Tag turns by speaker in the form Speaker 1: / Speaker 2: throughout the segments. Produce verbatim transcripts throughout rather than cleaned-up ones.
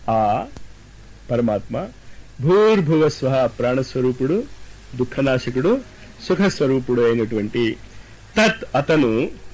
Speaker 1: ఆ పరమాత్మ భూర్భువ స్వః ప్రాణస్వరూపుడు, దుఃఖనాశకుడు, సుఖస్వరూపుడు అయినటువంటి తత్ అతను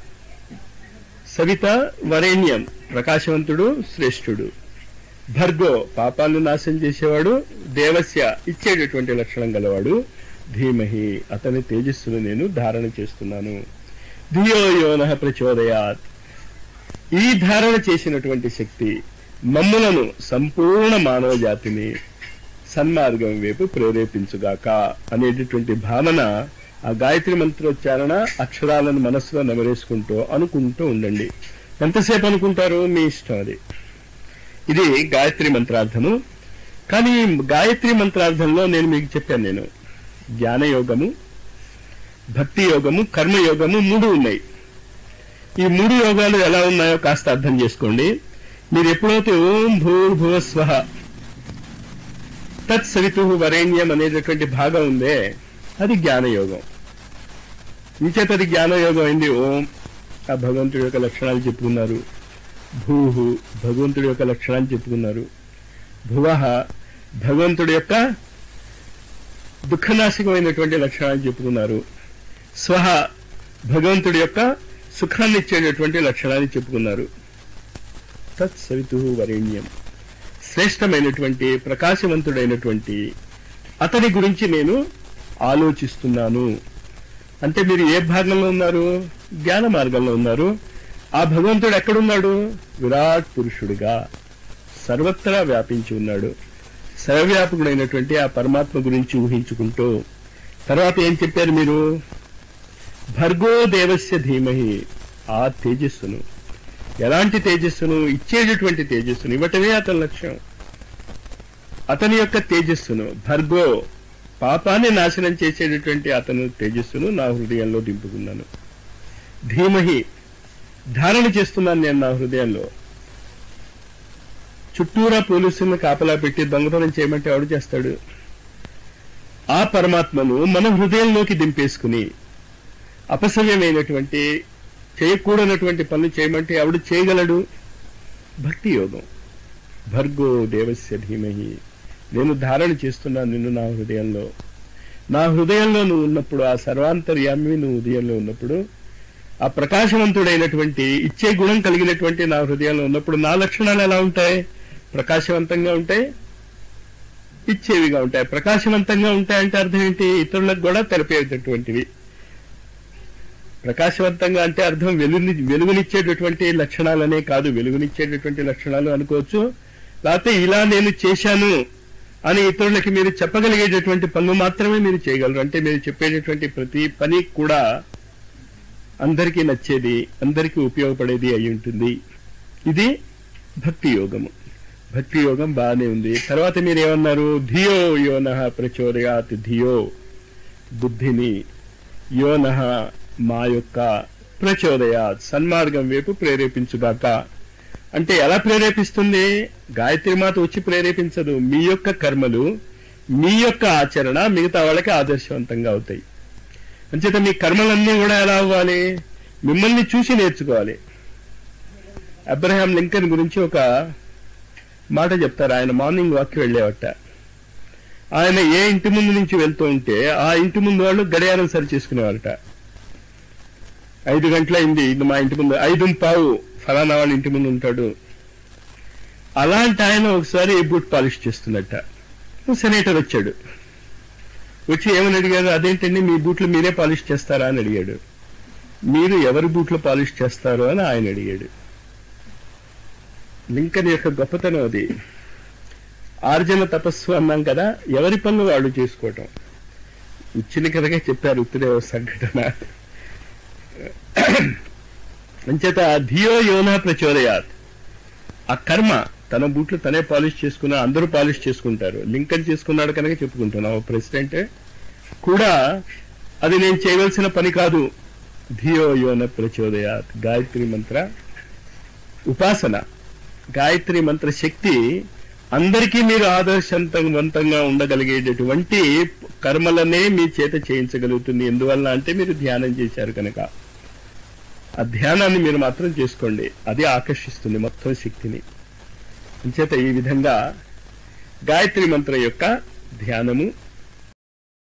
Speaker 1: సవిత వరేణ్యం ప్రకాశవంతుడు, శ్రేష్ఠుడు, భర్గో పాపాలను నాశనం చేసేవాడు, దేవస్య ఇచ్చేటటువంటి లక్షణం గలవాడు, ధీమహి అతని తేజస్సును నేను ధారణ చేస్తున్నాను. ధియో యోనః ప్రచోదయాత్ ఈ ధారణ చేసినటువంటి శక్తి మమ్ములను సంపూర్ణ మానవ జాతిని సన్మార్గం వైపు ప్రేరేపించుగాక అనేటటువంటి భావన ఆ గాయత్రి మంత్రోచ్చారణ అక్షరాలను మనస్సులో నెమరేసుకుంటూ అనుకుంటూ ఉండండి. ఎంతసేపు అనుకుంటారు మీ ఇష్టం. అది ఇది గాయత్రి మంత్రార్థము. కానీ గాయత్రి మంత్రార్థంలో నేను మీకు చెప్పాను, నేను జ్ఞానయోగము, భక్తి యోగము, కర్మయోగము మూడు ఉన్నాయి. ఈ మూడు యోగాలు ఎలా ఉన్నాయో కాస్త అర్థం చేసుకోండి. మీరు ఎప్పుడైతే ఓం భూర్భువ స్వః తత్ సవితుః వరేణ్యం అనేటటువంటి భాగం ఉందే అది జ్ఞానయోగం. ఇంచేత అది జ్ఞానయోగం అయింది. ఓం ఆ భగవంతుడి యొక్క లక్షణాలు చెప్పుకున్నారు, భూహు భగవంతుడి యొక్క లక్షణాలు చెప్పుకున్నారు, భువః భగవంతుడి యొక్క దుఃఖనాశకమైనటువంటి లక్షణాలు చెప్పుకున్నారు, స్వహ భగవంతుడి యొక్క సుఖాన్ని ఇచ్చేటటువంటి లక్షణాలు చెప్పుకున్నారు. తత్ సవితుః వరేణ్యం శ్రేష్టమైనటువంటి ప్రకాశవంతుడైనటువంటి అతని గురించి నేను ఆలోచిస్తున్నాను. అంటే మీరు ఏ భాగంలో ఉన్నారు? జ్ఞాన మార్గంలో ఉన్నారు. ఆ భగవంతుడు ఎక్కడున్నాడు? విరాట్ పురుషుడిగా సర్వత్రా వ్యాపించి ఉన్నాడు. సర్వవ్యాపకుడైనటువంటి ఆ పరమాత్మ గురించి ఊహించుకుంటూ తర్వాత ఏం చెప్పారు మీరు? భర్గో దేవస్య ధీమహి ఆ తేజస్సును, ఎలాంటి తేజస్సును? ఇచ్చేటటువంటి తేజస్సును ఇవ్వటమే అతని లక్ష్యం. అతని యొక్క తేజస్సును, భర్గో పాపాన్ని నాశనం చేసేటటువంటి అతను తేజస్సును నా హృదయంలో దింపుకున్నాను. ధీమహి ధారణ చేస్తున్నాను నేను నా హృదయంలో. చుట్టూరా పోలీసులను కాపలా పెట్టి దొంగతనం చేయమంటే ఎవడు చేస్తాడు? ఆ పరమాత్మను మన హృదయంలోకి దింపేసుకుని అపసవ్యమైనటువంటి చేయకూడనటువంటి పనులు చేయమంటే ఎవడు చేయగలడు? భక్తి యోగం. భర్గో దేవస్య ధీమహి నేను ధారణ చేస్తున్నాను నిన్ను నా హృదయంలో. నా హృదయంలో నువ్వు ఉన్నప్పుడు, ఆ సర్వాంతర్యామి నువ్వు హృదయంలో ఉన్నప్పుడు, ఆ ప్రకాశవంతుడైనటువంటి ఇచ్చే గుణం కలిగినటువంటి నా హృదయంలో ఉన్నప్పుడు నా లక్షణాలు ఎలా ఉంటాయి? ప్రకాశవంతంగా ఉంటాయి, ఇచ్చేవిగా ఉంటాయి. ప్రకాశవంతంగా ఉంటాయంటే అర్థం ఏంటి? ఇతరులకు కూడా తెలిపేటటువంటివి. ప్రకాశవంతంగా అంటే అర్థం వెలుగుని వెలుగునిచ్చేటటువంటి లక్షణాలనే కాదు. వెలుగునిచ్చేటటువంటి లక్షణాలు అనుకోవచ్చు, లేకపోతే ఇలా నేను చేశాను అని ఇతరులకి మీరు చెప్పగలిగేటటువంటి పనులు మాత్రమే మీరు చేయగలరు. అంటే మీరు చెప్పేటటువంటి ప్రతి పని కూడా అందరికీ నచ్చేది, అందరికీ ఉపయోగపడేది అయి ఉంటుంది. ఇది భక్తి యోగము. భక్తి యోగం బాగానే ఉంది. తర్వాత మీరు ఏమన్నారు? ధియో యోనః ప్రచోదయాత్ ధియో బుద్ధిని, యోనః మా యొక్క ప్రచోదయాత్ సన్మార్గం వైపు ప్రేరేపించుగాక. అంటే ఎలా ప్రేరేపిస్తుంది? గాయత్రి మాత వచ్చి ప్రేరేపించదు. మీ యొక్క కర్మలు, మీ యొక్క ఆచరణ మిగతా వాళ్ళకి ఆదర్శవంతంగా అవుతాయి. అంచేత మీ కర్మలన్నీ కూడా ఎలా అవ్వాలి? మిమ్మల్ని చూసి నేర్చుకోవాలి. అబ్రహాం లింకన్ గురించి ఒక మాట చెప్తారు. ఆయన మార్నింగ్ వాక్కి వెళ్ళేవట. ఆయన ఏ ఇంటి ముందు నుంచి వెళ్తూ ఉంటే ఆ ఇంటి ముందు వాళ్ళు గడియారం సరి చేసుకునేవారట. ఐదు గంటలైంది, ఇది మా ఇంటి ముందు, ఐదు పావు ఫలానా వాళ్ళ ఇంటి ముందు ఉంటాడు. అలాంటి ఆయన ఒకసారి బూట్ పాలిష్ చేస్తున్నట్ట. సెనేటర్ వచ్చాడు. వచ్చి ఏమని అడిగారు? అదేంటండి మీ బూట్లు మీరే పాలిష్ చేస్తారా అని అడిగాడు. మీరు ఎవరి బూట్లు పాలిష్ చేస్తారు అని ఆయన అడిగాడు. లింకన్ యొక్క గొప్పతనం అది. ఆర్జన తపస్సు అన్నాం కదా, ఎవరి పనులు వాళ్ళు చేసుకోవటం. ఇచ్చిన కథగా చెప్పారు ఉత్తరే సంఘటన. అంచేత ధియో యోనః ప్రచోదయాత్ ఆ కర్మ తన బూట్లు తనే పాలిష్ చేసుకున్నా, అందరూ పాలిష్ చేసుకుంటారు. లింకన్ చేసుకున్నాడు కనుక చెప్పుకుంటున్నావు. ప్రెసిడెంట్ కూడా అది నేను చేయవలసిన పని కాదు. ధియో యోనః ప్రచోదయాత్ గాయత్రి మంత్ర ఉపాసన, గాయత్రి మంత్ర శక్తి అందరికీ మీరు ఆదర్శవంతంగా ఉండగలిగేటటువంటి కర్మలనే మీ చేత చేయించగలుగుతుంది. ఎందువల్ల అంటే మీరు ధ్యానం చేశారు కనుక. ఆ ధ్యానాన్ని మీరు మాత్రం చేసుకోండి, అది ఆకర్షిస్తుంది మొత్తం శక్తిని. అంచేత ఈ విధంగా గాయత్రి మంత్రం యొక్క ధ్యానము